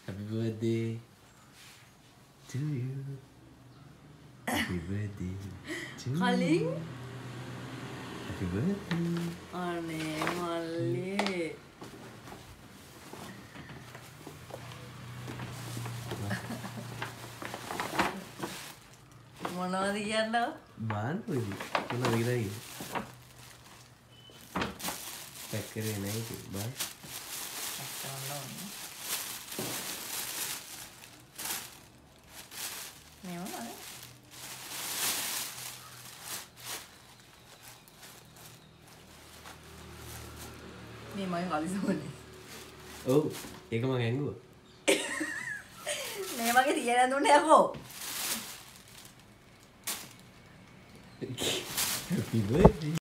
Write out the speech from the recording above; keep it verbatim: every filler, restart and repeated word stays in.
Happy birthday to you. Happy birthday to you. කලින් Happy birthday. අනේ මල්ලේ. මොනවද කියන්නව? බාන්න පොඩි. මොනවද කියලා පැක් කරේ නැහැ ඒක බා. මේ මොනවද? මේ මගේ කලිසමනේ. ඔව් ඒක මම ඇංගුවා. මේ මගේ තියන දුන්නේ යකෝ. Happy birthday.